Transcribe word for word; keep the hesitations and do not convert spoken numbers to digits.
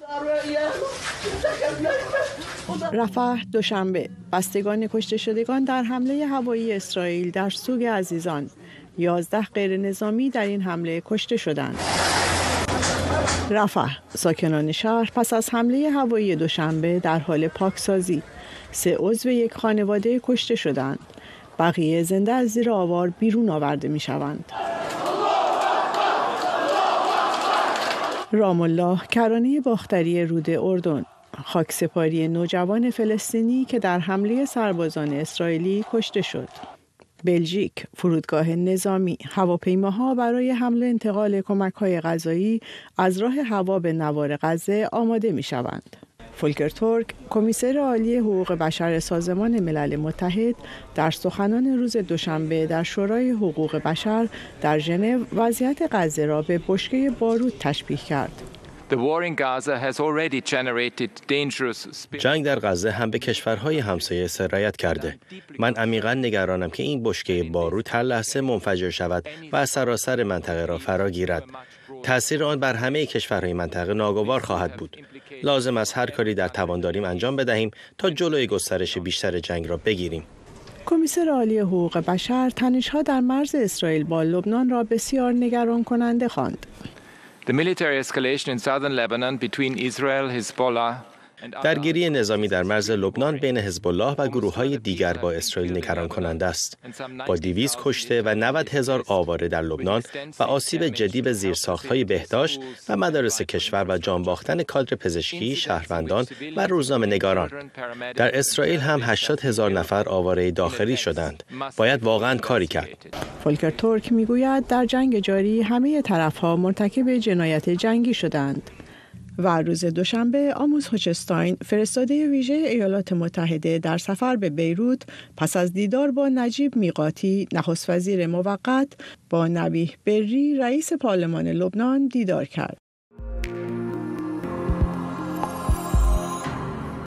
رفح دوشنبه بستگان کشته شدگان در حمله هوایی اسرائیل در سوگ عزیزان. یازده غیر نظامی در این حمله کشته شدند. رفح ساکنان شهر پس از حمله هوایی دوشنبه در حال پاکسازی. سه عضو یک خانواده کشته شدند. بقیه زنده از زیر آوار بیرون آورده می شوند. رام الله کرانه باختری رود اردن، خاکسپاری نوجوان فلسطینی که در حمله سربازان اسرائیلی کشته شد. بلژیک فرودگاه نظامی، هواپیماها برای حمل انتقال کمک‌های غذایی از راه هوا به نوار غزه آماده می‌شوند. فولکر تورک، کمیسر عالی حقوق بشر سازمان ملل متحد، در سخنان روز دوشنبه در شورای حقوق بشر در ژنو وضعیت غزه را به بشکه بارود تشبیه کرد. جنگ در غزه هم به کشورهای همسایه سرایت کرده. من عمیقاً نگرانم که این بشکه بارود هر لحظه منفجر شود و از سراسر منطقه را فرا گیرد. تأثیر آن بر همه کشورهای منطقه ناگوار خواهد بود. لازم است هر کاری در توان داریم انجام بدهیم تا جلوی گسترش بیشتر جنگ را بگیریم. کمیسر عالی حقوق بشر تنش‌ها در مرز اسرائیل با لبنان را بسیار نگران کننده خواند. The military escalation in southern Lebanon between Israel, Hezbollah درگیری نظامی در مرز لبنان بین حزب الله و گروه‌های دیگر با اسرائیل نگران کننده است. با دویست کشته و نود هزار آواره در لبنان و آسیب جدی به زیرساخت‌های بهداشت و مدارس کشور و جان باختن کادر پزشکی، شهروندان و روزنامه‌نگاران. در اسرائیل هم هشتاد هزار نفر آواره داخلی شدند. باید واقعاً کاری کرد. فولکر تورک میگوید در جنگ جاری همه طرف‌ها مرتکب جنایت جنگی شدند. و روز دوشنبه آموز هوچستاین، فرستاده ویژه ایالات متحده در سفر به بیروت، پس از دیدار با نجیب میقاتی، نخست وزیر موقت، با نبیه بری، رئیس پارلمان لبنان دیدار کرد.